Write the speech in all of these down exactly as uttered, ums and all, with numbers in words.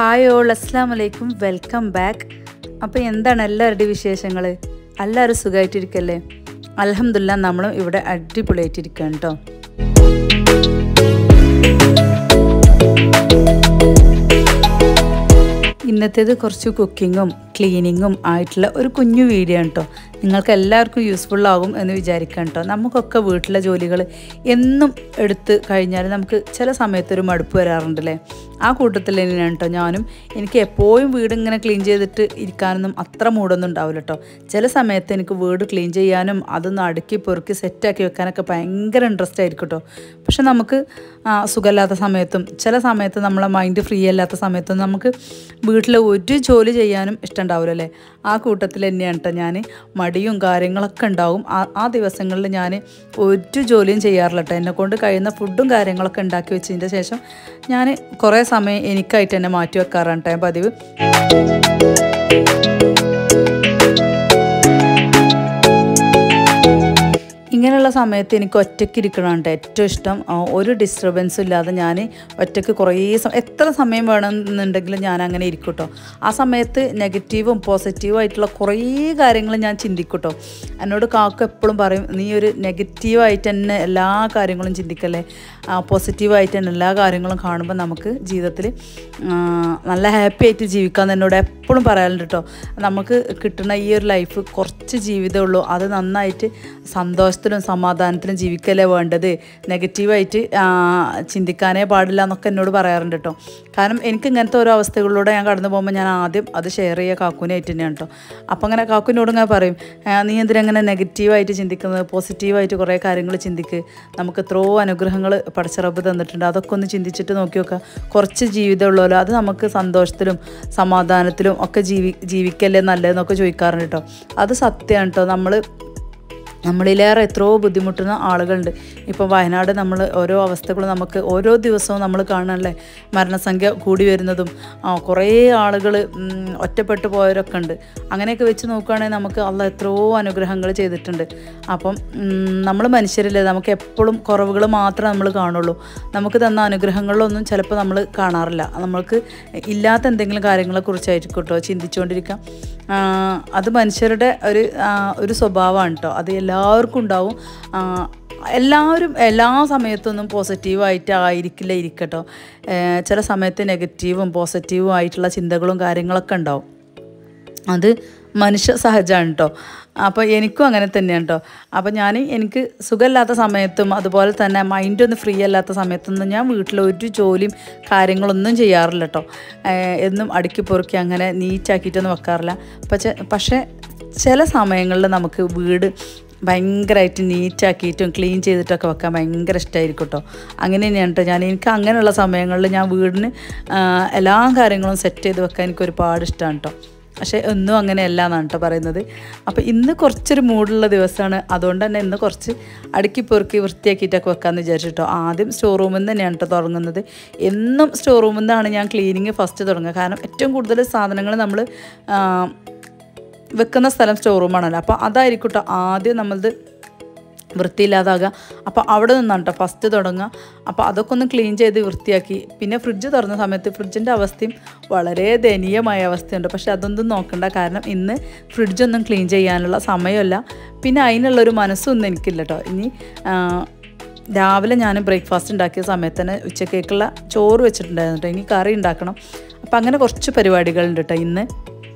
Hi all അസ്സലാമു അലൈക്കും welcome back. അപ്പോൾ എന്താണ് എല്ലാവരുടെയും വിശേഷങ്ങൾ? എല്ലാവരും സുഖമായിട്ടിരിക്കല്ലേ? അൽഹംദുലില്ലാ നമ്മളും ഇവിടെ അടിപൊളിയായിട്ടിരിക്കുകയാണ് കേട്ടോ. ഇന്നത്തേത് കുറച്ച് കുക്കിങ്ങും ക്ലീനിങ്ങും ആയിട്ടുള്ള ഒരു കുഞ്ഞു വീഡിയോ ആണ് കേട്ടോ. നിങ്ങൾക്ക് എല്ലാവർക്കും യൂസ്ഫുൾ ആകും എന്ന് വിചാരിക്കാം കേട്ടോ. നമുക്കൊക്കെ വീട്ടിലെ ജോലികൾ എന്നും എടുത്ത് കഴിഞ്ഞാൽ നമുക്ക് ചില സമയത്തൊരു മടുപ്പ് വരാറുണ്ടല്ലേ. ആ കൂട്ടത്തിൽ തന്നെയാണ് കേട്ടോ ഞാനും. എനിക്ക് എപ്പോഴും വീട് ഇങ്ങനെ ക്ലീൻ ചെയ്തിട്ട് ഇരിക്കാനൊന്നും അത്ര മൂടൊന്നും ഉണ്ടാവില്ല കേട്ടോ. ചില സമയത്ത് എനിക്ക് വീട് ക്ലീൻ ചെയ്യാനും അതൊന്ന് അടുക്കി പെറുക്കി സെറ്റാക്കി വെക്കാനൊക്കെ ഭയങ്കര ഇൻട്രസ്റ്റ് ആയിരിക്കും കേട്ടോ. പക്ഷെ നമുക്ക് സുഖമില്ലാത്ത സമയത്തും ചില സമയത്ത് നമ്മളെ മൈൻഡ് ഫ്രീ അല്ലാത്ത സമയത്തും നമുക്ക് വീട്ടിൽ ഒരു ജോലി ചെയ്യാനും ഇഷ്ടമുണ്ടാവില്ലല്ലേ. ആ കൂട്ടത്തിൽ തന്നെയാണ് കേട്ടോ ഞാൻ. മടിയും കാര്യങ്ങളൊക്കെ ഉണ്ടാവും. ആ ആ ദിവസങ്ങളിൽ ഞാൻ ഒരു ജോലിയും ചെയ്യാറില്ല കേട്ടോ. എന്നെക്കൊണ്ട് കഴിയുന്ന ഫുഡും കാര്യങ്ങളൊക്കെ ഉണ്ടാക്കി വെച്ചതിൻ്റെ ശേഷം ഞാൻ കുറേ സമയം എനിക്കായിട്ട് തന്നെ മാറ്റി വെക്കാറാണ് കേട്ടോ പതിവ്. ഇങ്ങനെയുള്ള സമയത്ത് എനിക്ക് ഒറ്റയ്ക്ക് ഇരിക്കണമുണ്ട് ഏറ്റവും ഇഷ്ടം. ഒരു ഡിസ്റ്റർബൻസും ഇല്ലാതെ ഞാൻ ഒറ്റയ്ക്ക് കുറേ സമയം എത്ര സമയം വേണമെന്നുണ്ടെങ്കിലും ഞാൻ അങ്ങനെ ഇരിക്കും കേട്ടോ. ആ സമയത്ത് നെഗറ്റീവും പോസിറ്റീവും ആയിട്ടുള്ള കുറേ കാര്യങ്ങൾ ഞാൻ ചിന്തിക്കും കേട്ടോ. എന്നോട് കാക്ക എപ്പോഴും പറയും, നീ ഒരു നെഗറ്റീവായിട്ട് തന്നെ എല്ലാ കാര്യങ്ങളും ചിന്തിക്കല്ലേ, പോസിറ്റീവായിട്ട് തന്നെ എല്ലാ കാര്യങ്ങളും കാണുമ്പോൾ നമുക്ക് ജീവിതത്തിൽ നല്ല ഹാപ്പി ആയിട്ട് ജീവിക്കാമെന്ന് എന്നോട് എപ്പോഴും പറയാറുണ്ട് കേട്ടോ. നമുക്ക് കിട്ടുന്ന ഈ ഒരു ലൈഫ് കുറച്ച് ജീവിതമുള്ളൂ, അത് നന്നായിട്ട് സന്തോഷത്തിലും സമാധാനത്തിലും ജീവിക്കല്ലേ വേണ്ടത്, നെഗറ്റീവായിട്ട് ചിന്തിക്കാനേ പാടില്ല എന്നൊക്കെ എന്നോട് പറയാറുണ്ട് കേട്ടോ. കാരണം എനിക്ക് ഇങ്ങനത്തെ ഓരോ അവസ്ഥകളിലൂടെ ഞാൻ കടന്നു പോകുമ്പോൾ ഞാൻ ആദ്യം അത് ഷെയർ ചെയ്യുക കാക്കൂനായിട്ട് തന്നെയാണ് കേട്ടോ. അപ്പോൾ അങ്ങനെ കാക്കൂനോട് ഇങ്ങനെ പറയും, നീ എന്തിനങ്ങനെ നെഗറ്റീവായിട്ട് ചിന്തിക്കുന്നത്, പോസിറ്റീവായിട്ട് കുറേ കാര്യങ്ങൾ ചിന്തിക്ക്, നമുക്ക് എത്രയോ അനുഗ്രഹങ്ങൾ പടച്ചിറപ്പ് തന്നിട്ടുണ്ട്, അതൊക്കെ ഒന്ന് ചിന്തിച്ചിട്ട് നോക്കി നോക്കുക. കുറച്ച് ജീവിതമുള്ളല്ലോ, അത് നമുക്ക് സന്തോഷത്തിലും സമാധാനത്തിലും ഒക്കെ ജീവി ജീവിക്കല്ലേ നല്ലതെന്നൊക്കെ ചോദിക്കാറുണ്ട് കേട്ടോ. അത് സത്യമാണ് കേട്ടോ. നമ്മൾ നമ്മളിലേറെ എത്രയോ ബുദ്ധിമുട്ടുന്ന ആളുകളുണ്ട്. ഇപ്പോൾ വയനാട് നമ്മൾ ഓരോ അവസ്ഥകളും നമുക്ക് ഓരോ ദിവസവും നമ്മൾ കാണാനല്ലേ, മരണസംഖ്യ കൂടി വരുന്നതും കുറേ ആളുകൾ ഒറ്റപ്പെട്ടു പോയവരൊക്കെ ഉണ്ട്. അങ്ങനെയൊക്കെ വെച്ച് നോക്കുകയാണെങ്കിൽ നമുക്ക് അള്ളാഹ് എത്രയോ അനുഗ്രഹങ്ങൾ ചെയ്തിട്ടുണ്ട്. അപ്പം നമ്മൾ മനുഷ്യരല്ലേ, നമുക്ക് എപ്പോഴും കുറവുകൾ മാത്രമേ നമ്മൾ കാണുള്ളൂ. നമുക്ക് തന്ന അനുഗ്രഹങ്ങളിലൊന്നും ചിലപ്പോൾ നമ്മൾ കാണാറില്ല. നമ്മൾക്ക് ഇല്ലാത്ത എന്തെങ്കിലും കാര്യങ്ങളെക്കുറിച്ചായിരിക്കും കേട്ടോ ചിന്തിച്ചുകൊണ്ടിരിക്കാം. അത് മനുഷ്യരുടെ ഒരു ഒരു സ്വഭാവമാണ് കേട്ടോ. അത് എല്ലാവർക്കും ഉണ്ടാവും. എല്ലാവരും എല്ലാ സമയത്തൊന്നും പോസിറ്റീവായിട്ട് ആയിരിക്കില്ല ഇരിക്കട്ടോ. ചില സമയത്ത് നെഗറ്റീവും പോസിറ്റീവും ആയിട്ടുള്ള ചിന്തകളും കാര്യങ്ങളൊക്കെ ഉണ്ടാവും. അത് മനുഷ്യ സഹജമാണ് കേട്ടോ. അപ്പോൾ എനിക്കും അങ്ങനെ തന്നെയാണ് കേട്ടോ. അപ്പോൾ ഞാൻ എനിക്ക് സുഖമില്ലാത്ത സമയത്തും അതുപോലെ തന്നെ മൈൻഡൊന്ന് ഫ്രീ അല്ലാത്ത സമയത്തൊന്നും ഞാൻ വീട്ടിൽ ഒരു ജോലിയും കാര്യങ്ങളൊന്നും ചെയ്യാറില്ല കേട്ടോ. എന്നും അടുക്കി പൊറുക്കി അങ്ങനെ നീറ്റാക്കിയിട്ടൊന്നും വെക്കാറില്ല. പക്ഷേ പക്ഷേ ചില സമയങ്ങളിൽ നമുക്ക് വീട് ഭയങ്കരമായിട്ട് നീറ്റാക്കിയിട്ടും ക്ലീൻ ചെയ്തിട്ടൊക്കെ വെക്കാൻ ഭയങ്കര ഇഷ്ടമായിരിക്കും കേട്ടോ. അങ്ങനെ തന്നെയാണ് കേട്ടോ ഞാൻ. എനിക്ക് അങ്ങനെയുള്ള സമയങ്ങളിൽ ഞാൻ വീടിന് എല്ലാ കാര്യങ്ങളും സെറ്റ് ചെയ്ത് വെക്കാൻ എനിക്ക് ഒരുപാട് ഇഷ്ടമാണ് കേട്ടോ. പക്ഷേ ഒന്നും അങ്ങനെയല്ല എന്നാണ് കേട്ടോ പറയുന്നത്. അപ്പോൾ ഇന്ന് കുറച്ചൊരു മൂടുള്ള ദിവസമാണ്, അതുകൊണ്ട് തന്നെ ഇന്ന് കുറച്ച് അടുക്കി പെറുക്കി വൃത്തിയാക്കിയിട്ടൊക്കെ വെക്കാമെന്ന് വിചാരിച്ചിട്ടോ. ആദ്യം സ്റ്റോർ റൂമിൽ നിന്ന് തന്നെയാണ് കേട്ടോ തുടങ്ങുന്നത്. എന്നും സ്റ്റോർ റൂമിൽ നിന്നാണ് ഞാൻ ക്ലീനിങ് ഫസ്റ്റ് തുടങ്ങുക. കാരണം ഏറ്റവും കൂടുതൽ സാധനങ്ങൾ നമ്മൾ വെക്കുന്ന സ്ഥലം സ്റ്റോർ റൂമാണല്ലോ. അപ്പോൾ അതായിരിക്കും കേട്ടോ ആദ്യം നമ്മളത് വൃത്തിയില്ലാതാകുക. അപ്പോൾ അവിടെ നിന്നാണ് കേട്ടോ ഫസ്റ്റ് തുടങ്ങുക. അപ്പോൾ അതൊക്കെ ഒന്ന് ക്ലീൻ ചെയ്ത് വൃത്തിയാക്കി പിന്നെ ഫ്രിഡ്ജ് തുറന്ന സമയത്ത് ഫ്രിഡ്ജിൻ്റെ അവസ്ഥയും വളരെ ദയനീയമായ അവസ്ഥയുണ്ട്. പക്ഷെ അതൊന്നും നോക്കണ്ട, കാരണം ഇന്ന് ഫ്രിഡ്ജൊന്നും ക്ലീൻ ചെയ്യാനുള്ള സമയമല്ല, പിന്നെ അതിനുള്ളൊരു മനസ്സൊന്നും എനിക്കില്ല കേട്ടോ. ഇനി രാവിലെ ഞാൻ ബ്രേക്ക്ഫാസ്റ്റ് ഉണ്ടാക്കിയ സമയത്ത് തന്നെ ഉച്ചക്കേക്കുള്ള ചോറ് വെച്ചിട്ടുണ്ടായിരുന്നു കേട്ടോ. ഇനി കറി ഉണ്ടാക്കണം. അപ്പോൾ അങ്ങനെ കുറച്ച് പരിപാടികളുണ്ട് കേട്ടോ ഇന്ന്.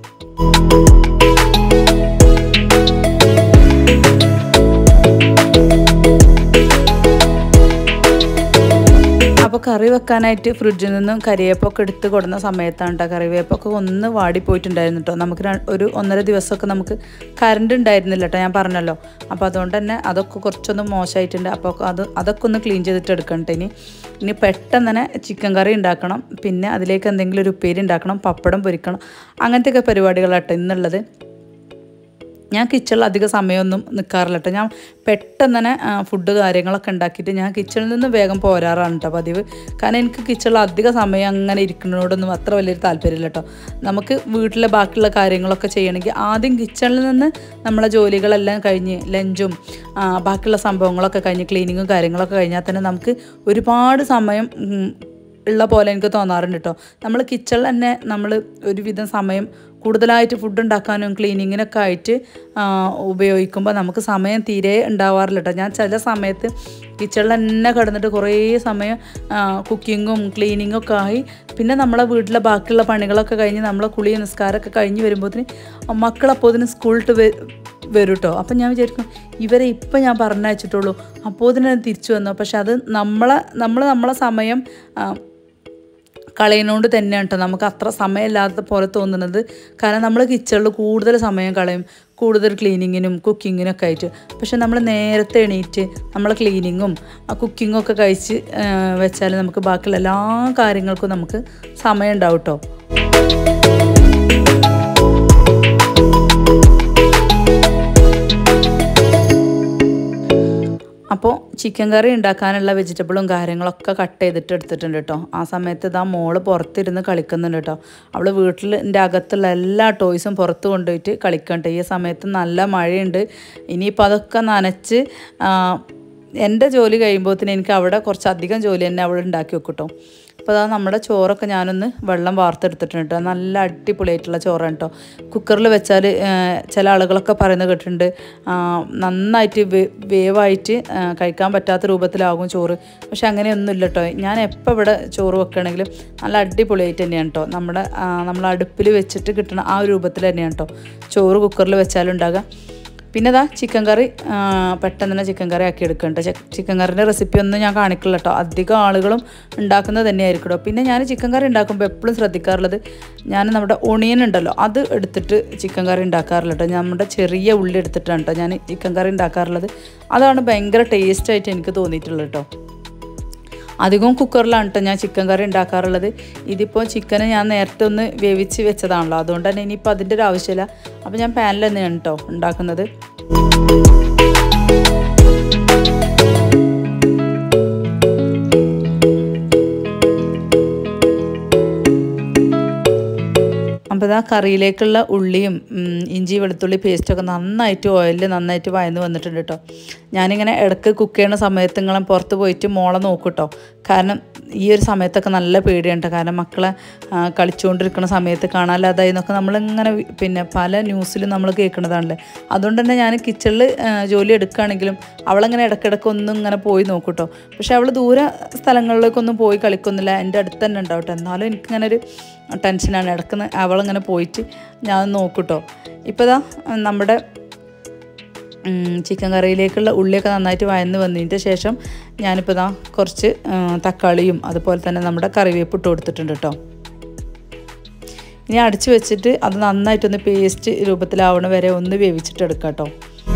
അപ്പോൾ കറി വെക്കാനായിട്ട് ഫ്രിഡ്ജിൽ നിന്നും കറിവേപ്പൊക്കെ എടുത്ത് കൊടുന്ന സമയത്താണ് കേട്ടോ കറിവേപ്പൊക്കെ ഒന്ന് വാടിപ്പോയിട്ടുണ്ടായിരുന്നു കേട്ടോ. നമുക്ക് ഒരു ഒന്നര ദിവസമൊക്കെ നമുക്ക് കറണ്ട് ഉണ്ടായിരുന്നില്ല കേട്ടോ, ഞാൻ പറഞ്ഞല്ലോ. അപ്പോൾ അതുകൊണ്ട് തന്നെ അതൊക്കെ കുറച്ചൊന്ന് മോശമായിട്ടുണ്ട്. അപ്പോൾ അത് അതൊക്കെ ഒന്ന് ക്ലീൻ ചെയ്തിട്ട് എടുക്കണം കേട്ടോ. ഇനി ഇനി പെട്ടെന്ന് തന്നെ ചിക്കൻ കറി ഉണ്ടാക്കണം, പിന്നെ അതിലേക്ക് എന്തെങ്കിലും ഒരു ഉപ്പേരി ഉണ്ടാക്കണം, പപ്പടം പൊരിക്കണം, അങ്ങനത്തെയൊക്കെ പരിപാടികളാട്ടോ ഇന്നുള്ളത്. ഞാൻ കിച്ചണിൽ അധിക സമയമൊന്നും നിൽക്കാറില്ല കേട്ടോ. ഞാൻ പെട്ടെന്ന് തന്നെ ഫുഡ് കാര്യങ്ങളൊക്കെ ഉണ്ടാക്കിയിട്ട് ഞാൻ കിച്ചണിൽ നിന്ന് വേഗം പോരാറാണ് കേട്ടോ പതിവ്. കാരണം എനിക്ക് കിച്ചണിൽ അധിക സമയം അങ്ങനെ ഇരിക്കുന്നതിനോടൊന്നും അത്ര വലിയൊരു താല്പര്യമില്ല കേട്ടോ. നമുക്ക് വീട്ടിലെ ബാക്കിയുള്ള കാര്യങ്ങളൊക്കെ ചെയ്യണമെങ്കിൽ ആദ്യം കിച്ചണിൽ നിന്ന് നമ്മളെ ജോലികളെല്ലാം കഴിഞ്ഞ് ലഞ്ചും ബാക്കിയുള്ള സംഭവങ്ങളൊക്കെ കഴിഞ്ഞ് ക്ലീനിങ്ങും കാര്യങ്ങളൊക്കെ കഴിഞ്ഞാൽ തന്നെ നമുക്ക് ഒരുപാട് സമയം ഉള്ള പോലെ എനിക്ക് തോന്നാറുണ്ട് കേട്ടോ. നമ്മൾ കിച്ചണിൽ തന്നെ നമ്മൾ ഒരുവിധം സമയം കൂടുതലായിട്ട് ഫുഡ് ഉണ്ടാക്കാനും ക്ലീനിങ്ങിനൊക്കെ ആയിട്ട് ഉപയോഗിക്കുമ്പോൾ നമുക്ക് സമയം തീരെ ഉണ്ടാവാറില്ല കേട്ടോ. ഞാൻ ചില സമയത്ത് കിച്ചണിൽ തന്നെ കിടന്നിട്ട് കുറേ സമയം കുക്കിങ്ങും ക്ലീനിങ്ങും ഒക്കെ ആയി പിന്നെ നമ്മളെ വീട്ടിലെ ബാക്കിയുള്ള പണികളൊക്കെ കഴിഞ്ഞ് നമ്മളെ കുളി നിസ്കാരമൊക്കെ കഴിഞ്ഞ് വരുമ്പോഴത്തേന് മക്കളപ്പോൾ അതിന് സ്കൂളിട്ട് വരും കേട്ടോ. അപ്പം ഞാൻ വിചാരിക്കും ഇവരെ ഇപ്പം ഞാൻ പറഞ്ഞയച്ചിട്ടുള്ളൂ അപ്പോൾ ഇതിനെ തിരിച്ചു വന്നു. പക്ഷെ അത് നമ്മളെ നമ്മൾ നമ്മളെ സമയം കളയുന്നതുകൊണ്ട് തന്നെയാണ് കേട്ടോ നമുക്ക് അത്ര സമയമില്ലാത്ത പോലെ തോന്നുന്നത്. കാരണം നമ്മൾ കിച്ചണിൽ കൂടുതൽ സമയം കളയും, കൂടുതൽ ക്ലീനിങ്ങിനും കുക്കിങ്ങിനൊക്കെ ആയിട്ട്. പക്ഷെ നമ്മൾ നേരത്തെ എണീറ്റ് നമ്മൾ ക്ലീനിങ്ങും കുക്കിങ്ങും ഒക്കെ കഴിച്ച് വെച്ചാൽ നമുക്ക് ബാക്കിയുള്ള എല്ലാ കാര്യങ്ങൾക്കും നമുക്ക് സമയം ഉണ്ടാവും കേട്ടോ. അപ്പോൾ ചിക്കൻ കറി ഉണ്ടാക്കാനുള്ള വെജിറ്റബിളും കാര്യങ്ങളൊക്കെ കട്ട് ചെയ്തിട്ട് എടുത്തിട്ടുണ്ട് കേട്ടോ. ആ സമയത്ത് ഇതാ മോള് പുറത്തിരുന്ന് കളിക്കുന്നുണ്ട് കേട്ടോ. അവൾ വീട്ടിൽ എൻ്റെ അകത്തുള്ള എല്ലാ ടോയ്സും പുറത്ത് കൊണ്ടുപോയിട്ട് കളിക്കട്ടെ. ഈ സമയത്ത് നല്ല മഴയുണ്ട്. ഇനിയിപ്പോൾ അതൊക്കെ നനച്ച് എൻ്റെ ജോലി കഴിയുമ്പോഴത്തേന് എനിക്ക് അവിടെ കുറച്ചധികം ജോലി തന്നെ അവൾ ഉണ്ടാക്കി വെക്കും കേട്ടോ. അപ്പോൾ അതാ നമ്മുടെ ചോറൊക്കെ ഞാനൊന്ന് വെള്ളം വാർത്തെടുത്തിട്ടുണ്ട് കേട്ടോ. നല്ല അടിപൊളിയായിട്ടുള്ള ചോറാണ് കേട്ടോ. കുക്കറിൽ വെച്ചാൽ ചില ആളുകളൊക്കെ പറയുന്നത് കേട്ടിട്ടുണ്ട് നന്നായിട്ട് വേവായിട്ട് കഴിക്കാൻ പറ്റാത്ത രൂപത്തിലാകും ചോറ്. പക്ഷെ അങ്ങനെയൊന്നുമില്ല കേട്ടോ. ഞാൻ എപ്പോൾ ഇവിടെ ചോറ് വെക്കുകയാണെങ്കിലും നല്ല അടിപൊളിയായിട്ട് തന്നെയാണ് കേട്ടോ. നമ്മുടെ നമ്മൾ അടുപ്പിൽ വെച്ചിട്ട് കിട്ടുന്ന ആ ഒരു രൂപത്തിൽ തന്നെയാണ് കേട്ടോ ചോറ് കുക്കറിൽ വെച്ചാലും ഉണ്ടാകുക. പിന്നെ ഇതാ ചിക്കൻ കറി പെട്ടെന്ന് തന്നെ ചിക്കൻ കറി ആക്കി എടുക്കുന്നുണ്ട്. ചിക്കൻ കറിൻ്റെ റെസിപ്പി ഒന്നും ഞാൻ കാണിക്കില്ല കേട്ടോ. അധികം ആളുകളും ഉണ്ടാക്കുന്നത് തന്നെയായിരിക്കും കേട്ടോ. പിന്നെ ഞാൻ ചിക്കൻ കറി ഉണ്ടാക്കുമ്പോൾ എപ്പോഴും ശ്രദ്ധിക്കാറുള്ളത് ഞാൻ നമ്മുടെ ഒണിയൻ ഉണ്ടല്ലോ അത് എടുത്തിട്ട് ചിക്കൻ കറി ഉണ്ടാക്കാറില്ല കേട്ടോ. നമ്മുടെ ചെറിയ ഉള്ളി എടുത്തിട്ടാണ് കേട്ടോ ഞാൻ ചിക്കൻ കറി ഉണ്ടാക്കാറുള്ളത്. അതാണ് ഭയങ്കര ടേസ്റ്റായിട്ട് എനിക്ക് തോന്നിയിട്ടുള്ളത് കേട്ടോ. അധികവും കുക്കറിലാണ് കേട്ടോ ഞാൻ ചിക്കൻ കറി ഉണ്ടാക്കാറുള്ളത്. ഇതിപ്പോൾ ചിക്കന് ഞാൻ നേരത്തെ ഒന്ന് വേവിച്ച് വെച്ചതാണല്ലോ, അതുകൊണ്ട് തന്നെ ഇനിയിപ്പോൾ അതിൻ്റെ ഒരു ആവശ്യമില്ല. അപ്പോൾ ഞാൻ പാനിൽ തന്നെയാണ് കേട്ടോ ഉണ്ടാക്കുന്നത്. അപ്പോൾ ഇതാ കറിയിലേക്കുള്ള ഉള്ളിയും ഇഞ്ചി വെളുത്തുള്ളി പേസ്റ്റൊക്കെ നന്നായിട്ട് ഓയിലിൽ നന്നായിട്ട് വഴന്ന് വന്നിട്ടുണ്ട് കേട്ടോ. ഞാനിങ്ങനെ ഇടയ്ക്ക് കുക്ക് ചെയ്യുന്ന സമയത്ത് നിങ്ങളെ പുറത്ത് പോയിട്ട് മോളെ നോക്കും കേട്ടോ. കാരണം ഈ ഒരു സമയത്തൊക്കെ നല്ല പേടിയാണ് കേട്ടോ. കാരണം മക്കളെ കളിച്ചുകൊണ്ടിരിക്കുന്ന സമയത്ത് കാണാനില്ലാതായി എന്നൊക്കെ നമ്മളിങ്ങനെ പിന്നെ പല ന്യൂസിലും നമ്മൾ കേൾക്കുന്നതാണല്ലേ. അതുകൊണ്ട് തന്നെ ഞാൻ കിച്ചണിൽ ജോലി എടുക്കുകയാണെങ്കിലും അവളങ്ങനെ ഇടയ്ക്കിടയ്ക്ക് ഒന്നും ഇങ്ങനെ പോയി നോക്കും കേട്ടോ. പക്ഷെ അവൾ ദൂരെ സ്ഥലങ്ങളിലേക്കൊന്നും പോയി കളിക്കുന്നില്ല, എൻ്റെ അടുത്ത് തന്നെ ഉണ്ടാവും കേട്ടോ. എന്നാലും എനിക്കിങ്ങനെ ഒരു ടെൻഷനാണ്. ഇടയ്ക്ക് അവളിങ്ങനെ പോയിട്ട് ഞാൻ നോക്കും കേട്ടോ. ഇപ്പോൾ ഇതാ നമ്മുടെ ചിക്കൻ കറിയിലേക്കുള്ള ഉള്ളിയൊക്കെ നന്നായിട്ട് വഴന്ന് വന്നതിൻ്റെ ശേഷം ഞാനിപ്പോൾ ഇതാ കുറച്ച് തക്കാളിയും അതുപോലെ തന്നെ നമ്മുടെ കറിവേപ്പ് ഇട്ട് കൊടുത്തിട്ടുണ്ട് കേട്ടോ. ഇനി അടച്ച് വെച്ചിട്ട് അത് നന്നായിട്ടൊന്ന് പേസ്റ്റ് രൂപത്തിലാവണ വരെ ഒന്ന് വേവിച്ചിട്ട് എടുക്കാം കേട്ടോ.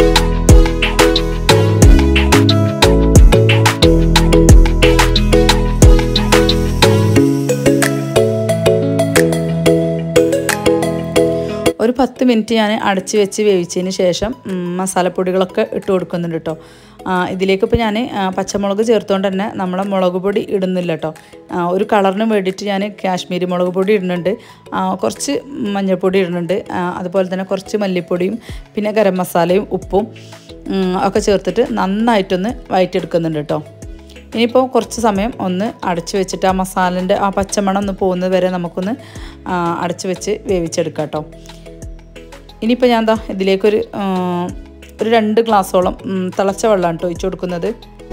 ഒരു പത്ത് മിനിറ്റ് ഞാൻ അടച്ച് വെച്ച് വേവിച്ചതിന് ശേഷം മസാലപ്പൊടികളൊക്കെ ഇട്ട് കൊടുക്കുന്നുണ്ട് കേട്ടോ. ഇതിലേക്ക് ഇപ്പോൾ ഞാൻ പച്ചമുളക് ചേർത്തുകൊണ്ട് തന്നെ നമ്മളെ മുളക് പൊടി ഇടുന്നില്ല കേട്ടോ. ഒരു കളറിന് വേണ്ടിയിട്ട് ഞാൻ കാശ്മീരി മുളക് പൊടി ഇടുന്നുണ്ട്, കുറച്ച് മഞ്ഞൾപ്പൊടി ഇടുന്നുണ്ട്, അതുപോലെ തന്നെ കുറച്ച് മല്ലിപ്പൊടിയും പിന്നെ ഗരം മസാലയും ഉപ്പും ഒക്കെ ചേർത്തിട്ട് നന്നായിട്ടൊന്ന് വഴറ്റിയെടുക്കുന്നുണ്ട് കേട്ടോ. ഇനിയിപ്പോൾ കുറച്ച് സമയം ഒന്ന് അടച്ച് വെച്ചിട്ട് ആ മസാലൻ്റെ ആ പച്ചമണം ഒന്ന് പോകുന്നത് വരെ നമുക്കൊന്ന് അടച്ച് വെച്ച് വേവിച്ചെടുക്കാം കേട്ടോ. ഇനിയിപ്പോൾ ഞാൻ എന്താ ഇതിലേക്കൊരു ഒരു രണ്ട് ഗ്ലാസ്സോളം തിളച്ച വെള്ളമാണ് കേട്ടോ ഒഴിച്ച് കൊടുക്കുന്നത്.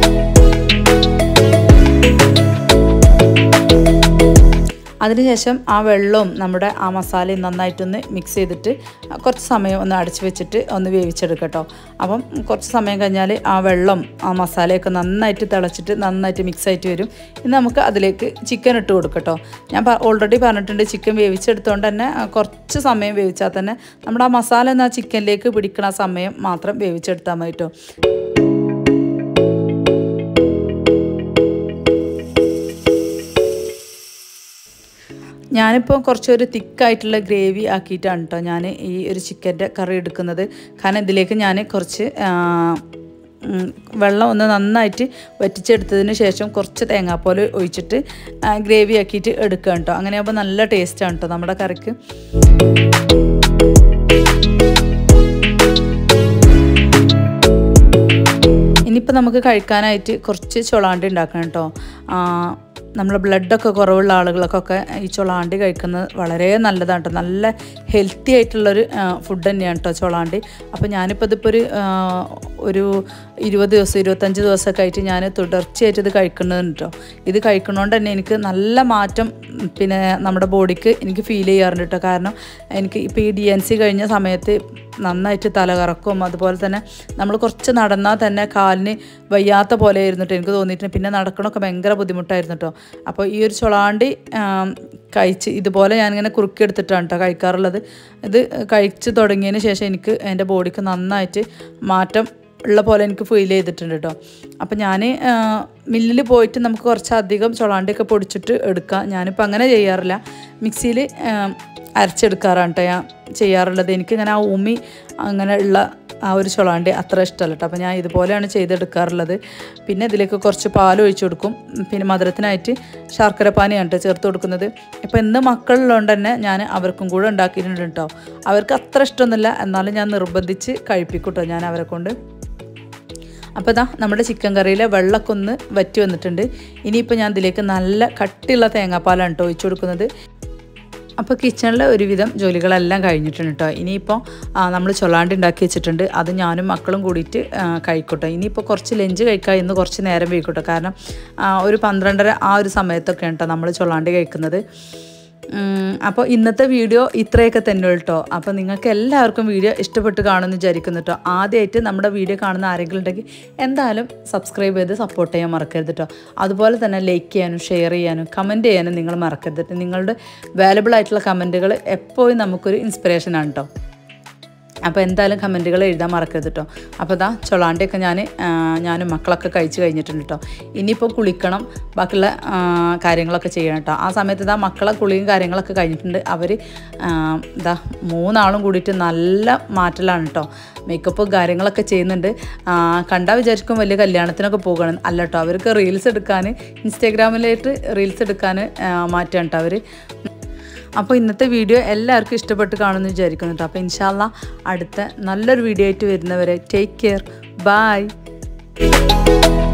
അതിനുശേഷം ആ വെള്ളവും നമ്മുടെ ആ മസാലയും നന്നായിട്ടൊന്ന് മിക്സ് ചെയ്തിട്ട് കുറച്ച് സമയം ഒന്ന് അടച്ച് വെച്ചിട്ട് ഒന്ന് വേവിച്ചെടുക്കാം കേട്ടോ. അപ്പം കുറച്ച് സമയം കഴിഞ്ഞാൽ ആ വെള്ളം ആ മസാലയൊക്കെ നന്നായിട്ട് തിളച്ചിട്ട് നന്നായിട്ട് മിക്സ് ആയിട്ട് വരും. ഇനി നമുക്ക് അതിലേക്ക് ചിക്കൻ ഇട്ട് കൊടുക്കാം കേട്ടോ. ഞാൻ ഓൾറെഡി പറഞ്ഞിട്ടുണ്ട് ചിക്കൻ വേവിച്ചെടുത്തുകൊണ്ട് തന്നെ കുറച്ച് സമയം വേവിച്ചാൽ തന്നെ നമ്മുടെ ആ മസാല ഒന്ന് ആ ചിക്കനിലേക്ക് പിടിക്കുന്ന സമയം മാത്രം വേവിച്ചെടുത്താൽ മതി കേട്ടോ. ഞാനിപ്പോൾ കുറച്ചൊരു തിക്കായിട്ടുള്ള ഗ്രേവി ആക്കിയിട്ടാണ് കേട്ടോ ഞാൻ ഈ ഒരു ചിക്കൻ്റെ കറി എടുക്കുന്നത്. കാരണം ഇതിലേക്ക് ഞാൻ കുറച്ച് വെള്ളം ഒന്ന് നന്നായിട്ട് വറ്റിച്ചെടുത്തതിന് ശേഷം കുറച്ച് തേങ്ങാപ്പാൽ ഒഴിച്ചിട്ട് ഗ്രേവി ആക്കിയിട്ട് എടുക്കുക കേട്ടോ. അങ്ങനെയാകുമ്പോൾ നല്ല ടേസ്റ്റാണ് കേട്ടോ നമ്മുടെ കറിക്ക്. ഇനിയിപ്പോൾ നമുക്ക് കഴിക്കാനായിട്ട് കുറച്ച് ചൊളാണ്ടി ഉണ്ടാക്കണം കേട്ടോ. നമ്മളെ ബ്ലഡൊക്കെ കുറവുള്ള ആളുകൾക്കൊക്കെ ഈ ചൊളാണ്ടി കഴിക്കുന്നത് വളരെ നല്ലതാണ് കേട്ടോ. നല്ല ഹെൽത്തി ആയിട്ടുള്ളൊരു ഫുഡ് തന്നെയാണ് കേട്ടോ ചൊളാണ്ടി. അപ്പോൾ ഞാനിപ്പോൾ ഇതിപ്പോൾ ഒരു ഒരു ഇരുപത് ദിവസം ഇരുപത്തഞ്ച് ദിവസമൊക്കെ ആയിട്ട് ഞാൻ തുടർച്ചയായിട്ട് ഇത് കഴിക്കുന്നുണ്ട് കേട്ടോ. ഇത് കഴിക്കുന്നതുകൊണ്ട് തന്നെ എനിക്ക് നല്ല മാറ്റം പിന്നെ നമ്മുടെ ബോഡിക്ക് എനിക്ക് ഫീൽ ചെയ്യാറുണ്ട് കേട്ടോ. കാരണം എനിക്ക് ഇപ്പോൾ ഈ ഡി എൻ സി കഴിഞ്ഞ സമയത്ത് നന്നായിട്ട് തലകറക്കും, അതുപോലെ തന്നെ നമ്മൾ കുറച്ച് നടന്നാൽ തന്നെ കാലിന് വയ്യാത്ത പോലെ ആയിരുന്നിട്ട് എനിക്ക് തോന്നിയിട്ടുണ്ട്. പിന്നെ നടക്കണമൊക്കെ ഭയങ്കര ബുദ്ധിമുട്ടായിരുന്നു കേട്ടോ. അപ്പോൾ ഈ ഒരു ചൊളാണ്ടി കഴിച്ച് ഇതുപോലെ ഞാനിങ്ങനെ കുറുക്കിയെടുത്തിട്ടാണ് കേട്ടോ കഴിക്കാറുള്ളത്. ഇത് കഴിച്ച് തുടങ്ങിയതിന് ശേഷം എനിക്ക് എൻ്റെ ബോഡിക്ക് നന്നായിട്ട് മാറ്റം ഉള്ള പോലെ എനിക്ക് ഫീൽ ചെയ്തിട്ടുണ്ട് കേട്ടോ. അപ്പം ഞാൻ മില്ലിൽ പോയിട്ട് നമുക്ക് കുറച്ചധികം ചൊളാണ്ടിയൊക്കെ പൊടിച്ചിട്ട് എടുക്കാം. ഞാനിപ്പോൾ അങ്ങനെ ചെയ്യാറില്ല, മിക്സിയിൽ അരച്ചെടുക്കാറാണ് കേട്ടോ ഞാൻ ചെയ്യാറുള്ളത്. എനിക്കിങ്ങനെ ആ ഉമി അങ്ങനെ ഉള്ള ആ ഒരു ചൊളാണ്ടി അത്ര ഇഷ്ടമല്ല കേട്ടോ. അപ്പോൾ ഞാൻ ഇതുപോലെയാണ് ചെയ്തെടുക്കാറുള്ളത്. പിന്നെ ഇതിലേക്ക് കുറച്ച് പാൽ ഒഴിച്ചു കൊടുക്കും. പിന്നെ മധുരത്തിനായിട്ട് ശർക്കര പാനിയാണ് കേട്ടോ ചേർത്ത് കൊടുക്കുന്നത്. ഇപ്പോൾ ഇന്ന് മക്കളുള്ളതുകൊണ്ട് തന്നെ ഞാൻ അവർക്കും കൂടെ ഉണ്ടാക്കിയിട്ടുണ്ട് കേട്ടോ. അവർക്ക് അത്ര ഇഷ്ടമൊന്നുമില്ല, എന്നാലും ഞാൻ നിർബന്ധിച്ച് കഴിപ്പിക്കും കേട്ടോ ഞാൻ അവരെ കൊണ്ട്. അപ്പോൾ ഇതാ നമ്മുടെ ചിക്കൻ കറിയിലെ വെള്ളമൊക്കെ ഒന്ന് വറ്റി വന്നിട്ടുണ്ട്. ഇനിയിപ്പോൾ ഞാൻ ഇതിലേക്ക് നല്ല കട്ടിയുള്ള തേങ്ങാപ്പാലാണ് കേട്ടോ ഒഴിച്ചു കൊടുക്കുന്നത്. അപ്പോൾ കിച്ചണിലെ ഒരുവിധം ജോലികളെല്ലാം കഴിഞ്ഞിട്ടുണ്ട് കേട്ടോ. ഇനിയിപ്പോൾ നമ്മൾ ചൊളാണ്ടി ഉണ്ടാക്കി വെച്ചിട്ടുണ്ട്, അത് ഞാനും മക്കളും കൂടിയിട്ട് കഴിക്കട്ടോ. ഇനിയിപ്പോൾ കുറച്ച് ലഞ്ച് കഴിക്കാൻ ഇന്ന് കുറച്ച് നേരം വൈകട്ടോ. കാരണം ഒരു പന്ത്രണ്ടര ആ ഒരു സമയത്തൊക്കെയാണ് കേട്ടോ നമ്മൾ ചൊളാണ്ടി കഴിക്കുന്നത്. അപ്പോൾ ഇന്നത്തെ വീഡിയോ ഇത്രയൊക്കെ തന്നെ കേട്ടോ. അപ്പോൾ നിങ്ങൾക്ക് എല്ലാവർക്കും വീഡിയോ ഇഷ്ടപ്പെട്ട് കാണുമെന്ന് വിചാരിക്കുന്നു കേട്ടോ. ആദ്യമായിട്ട് നമ്മുടെ വീഡിയോ കാണുന്ന ആരെങ്കിലും ഉണ്ടെങ്കിൽ എന്തായാലും സബ്സ്ക്രൈബ് ചെയ്ത് സപ്പോർട്ട് ചെയ്യാൻ മറക്കരുത് കേട്ടോ. അതുപോലെ തന്നെ ലൈക്ക് ചെയ്യാനും ഷെയർ ചെയ്യാനും കമൻറ്റ് ചെയ്യാനും നിങ്ങൾ മറക്കരുത്. നിങ്ങളുടെ വാല്യുബിൾ ആയിട്ടുള്ള കമൻറ്റുകൾ എപ്പോഴും നമുക്കൊരു ഇൻസ്പിറേഷനാണ് കേട്ടോ. അപ്പോൾ എന്തായാലും കമൻറ്റുകൾ എഴുതാൻ മറക്കരുത് കേട്ടോ. അപ്പോൾ ഇതാ ചൊളാണ്ടിയൊക്കെ ഞാൻ ഞാനും മക്കളൊക്കെ കഴിച്ച് കഴിഞ്ഞിട്ടുണ്ട് കേട്ടോ. ഇനിയിപ്പോൾ കുളിക്കണം, ബാക്കിയുള്ള കാര്യങ്ങളൊക്കെ ചെയ്യണം കേട്ടോ. ആ സമയത്ത് ഇതാ മക്കളെ കുളിയും കാര്യങ്ങളൊക്കെ കഴിഞ്ഞിട്ടുണ്ട്. അവർ ഇതാ മൂന്നാളും കൂടിയിട്ട് നല്ല മാറ്റലാണ് കേട്ടോ. മേക്കപ്പ് കാര്യങ്ങളൊക്കെ ചെയ്യുന്നുണ്ട്. കണ്ടാൽ വിചാരിക്കും വലിയ കല്യാണത്തിനൊക്കെ പോകണം, അല്ല കേട്ടോ. അവർക്ക് റീൽസ് എടുക്കാൻ, ഇൻസ്റ്റാഗ്രാമിലായിട്ട് റീൽസ് എടുക്കാൻ മാറ്റാണ് കേട്ടോ അവർ. അപ്പോൾ ഇന്നത്തെ വീഡിയോ എല്ലാവർക്കും ഇഷ്ടപ്പെട്ട് കാണുമെന്ന് വിചാരിക്കുന്നു കേട്ടോ. അപ്പോൾ ഇൻഷാ അല്ലാ അടുത്ത നല്ലൊരു വീഡിയോ ആയിട്ട് വരുന്നവരെ ടേക്ക് കെയർ, ബൈ.